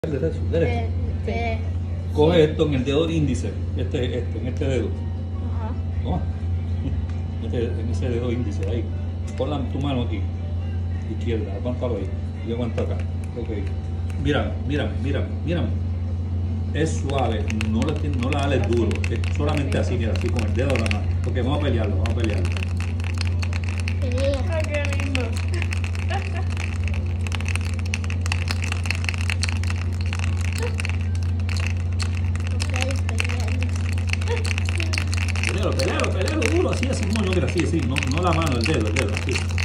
Derecho. Coge esto en el dedo índice, en este dedo. Ajá. Toma. En ese dedo índice, ahí. Pon tu mano aquí, izquierda, aguántalo ahí. Yo aguanto acá. Ok. Mírame. Es suave, no la dales duro. Es solamente así, mira, así con el dedo de la mano. Ok, vamos a pelearlo. Ay, qué lindo. Pelealo duro, así como yo, mira, así, no la mano, el dedo, así.